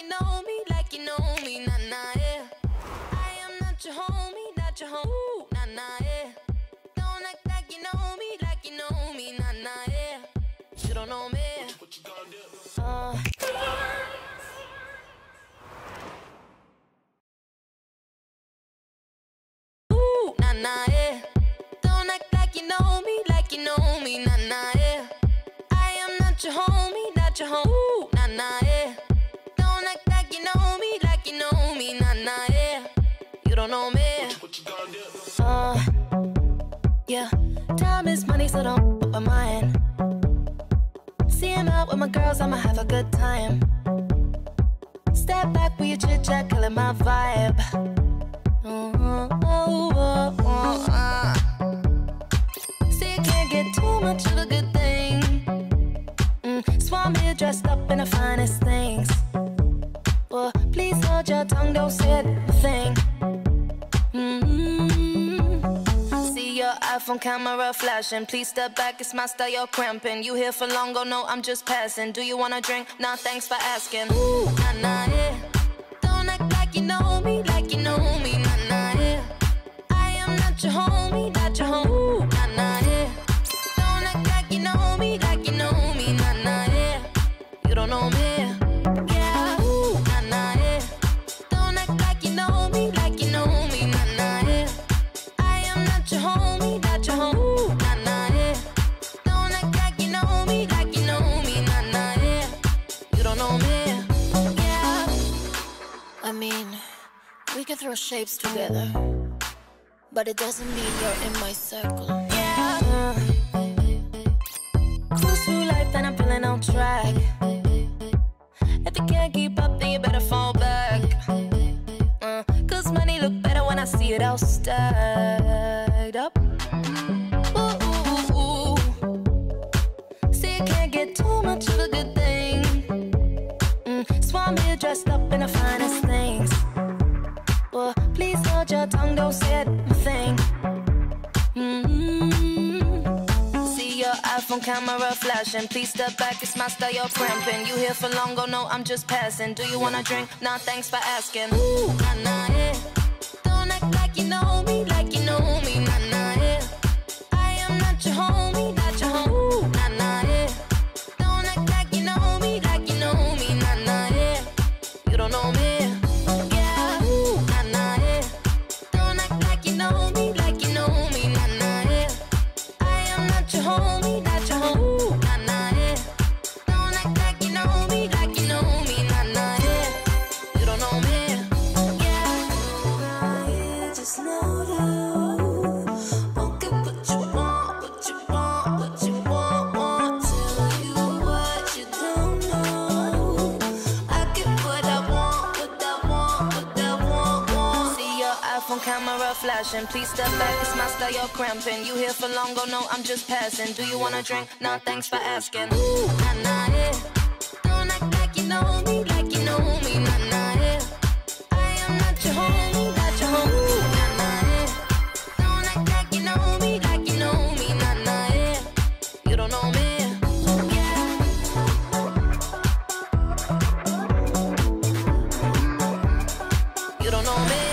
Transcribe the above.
you know me, like you know me, nah nah yeah. I am not your homie, not your homie, nah nah yeah. Don't act like you know me, like you know me, nah nah yeah. You don't know me. What you gonna do? Nah nah yeah. Don't act like you know me, like you know me, nah nah yeah. I am not your homie, not your homie, nah nah yeah. Don't act like you know me, like you know me, nah nah yeah. You don't know me. What you gonna do? Yeah. Time is money, so don't put my mind. See him out with my girls, I'ma have a good time. Step back with your chit chat, killing my vibe. See, you can't get too much of a good thing. So I'm here dressed up in the finest things. Well, please hold your tongue, don't say a thing. See your iPhone camera flashing. Please step back, it's my style, you're cramping. You here for long, oh no, I'm just passing. Do you wanna drink? Nah, thanks for asking. Ooh, nah, nah, yeah. Don't act like you know me, like you know me, nah, nah, yeah. I am not your homie, not your homie, nah, nah, yeah. Don't act like you know me, like you know me, nah, nah, yeah. You don't know me, yeah. Ooh, nah, nah, yeah. Don't act like you know me, like you know me, nah, nah, yeah. I am not your homie, not your homie, nah, nah, yeah. Don't act like you know me, like you know me, nah, nah, yeah. You don't know me, yeah. I mean, we can throw shapes together, but it doesn't mean you're in my circle. Yeah. Cruise through life and I'm feeling on track. If you can't keep up, then you better fall back. Cause money look better when I see it all stacked up. Ooh, ooh, ooh. See, you can't get too much of a good thing. So I'm here dressed up in the finest things. Well, please hold your tongue, don't say a thing. See your iPhone camera flashing. Please step back, it's my style, you're cramping. You here for long, oh no, I'm just passing. Do you wanna drink? Nah, thanks for asking. Ooh, nah, nah, yeah. Don't act like you know me, like you know me, nah, nah, yeah. I am not your homie, not your homie, nah, nah, yeah. Don't act like you know me, like you know me, nah, nah, yeah. You don't know me. Homie, not your homie, nah, nah, yeah. Don't act like you know me, like you know me, nah, nah, yeah. You don't know me, yeah. You just know you won't get what you want, what you want, what you want. Tell you what you don't know. I get what I want, what I want, what I want. See your iPhone camera flashing. Please step back, it's my style, you're cramping. You here for long, oh no, I'm just passing. Do you wanna drink? Nah, thanks for asking. Ooh, nah, nah, yeah. Don't act like you know me, like you know me, nah, nah, yeah. I am not your homie, not your homie, nah, nah, yeah. Don't act like you know me, like you know me, nah, nah, yeah. You don't know me, yeah. You don't know me.